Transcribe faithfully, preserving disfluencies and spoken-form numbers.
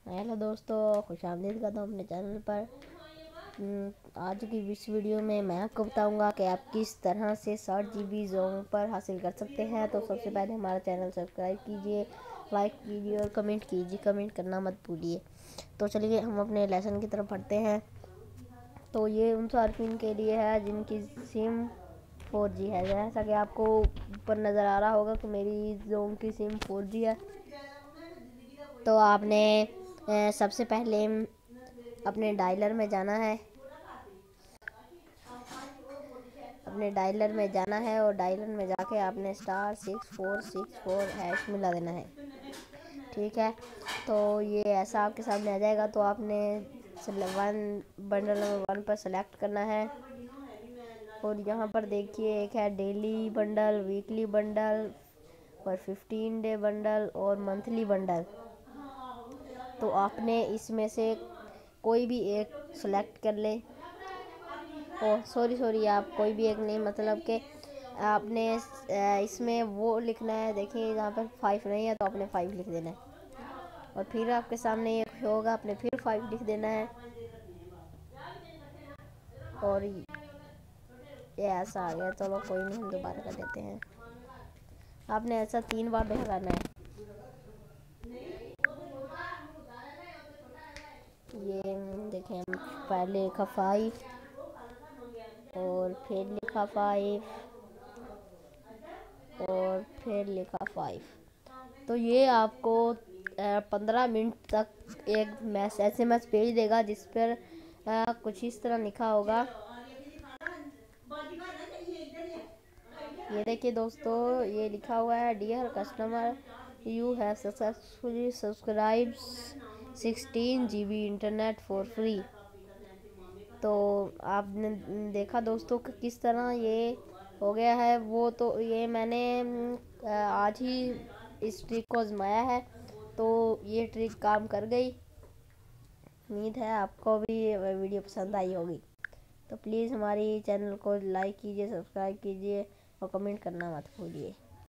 Hello दोस्तों, खुशामदीद करता हूँ अपने चैनल पर। आज की इस वीडियो में मैं आपको बताऊंगा कि आप किस तरह से साठ जी बी जोंग पर हासिल कर सकते हैं। तो सबसे पहले हमारा चैनल सब्सक्राइब कीजिए, लाइक कीजिए और कमेंट कीजिए। कमेंट करना मत भूलिए। तो चलिए हम अपने लेसन की तरफ बढ़ते हैं। तो ये उन सार्फिन के लिए है जिनकी सिम फोर जी है। जैसा कि आपको ऊपर नज़र आ रहा होगा कि मेरी जोंग की सिम फोर जी है। तो आपने सबसे पहले अपने डायलर में जाना है अपने डायलर में जाना है और डायलर में जाके आपने star six four six four hash मिला देना है। ठीक है, तो ये ऐसा आपके सामने आ जाएगा। तो आपने वन बंडल नंबर वन पर सेलेक्ट करना है और यहाँ पर देखिए एक है डेली बंडल, वीकली बंडल और फिफ्टीन डे बंडल और मंथली बंडल। तो आपने इसमें से कोई भी एक सेलेक्ट कर ले। ओ सॉरी सॉरी आप कोई भी एक नहीं, मतलब कि आपने इसमें वो लिखना है। देखिए यहाँ पर फाइव नहीं है तो आपने फाइव लिख देना है और फिर आपके सामने ये होगा, आपने फिर फाइव लिख देना है और ये ऐसा आ गया। चलो कोई नहीं, हम दोबारा कर लेते हैं। आपने ऐसा तीन बार दोहराना है। ये देखें, पहले लिखा फाइव और फिर लिखा फाइव और फिर लिखा फाइव। तो ये आपको पंद्रह मिनट तक एक मैस एस एम एस भेज देगा जिस पर आ, कुछ इस तरह लिखा होगा। ये देखिए दोस्तों, ये लिखा हुआ है dear customer, you have successfully subscribe sixteen G B internet for free. तो आपने देखा दोस्तों कि किस तरह ये हो गया है। वो तो ये मैंने आज ही इस ट्रिक को आजमाया है, तो ये ट्रिक काम कर गई। उम्मीद है आपको भी वीडियो पसंद आई होगी। तो प्लीज़ हमारी चैनल को लाइक कीजिए, सब्सक्राइब कीजिए और कमेंट करना मत भूलिए।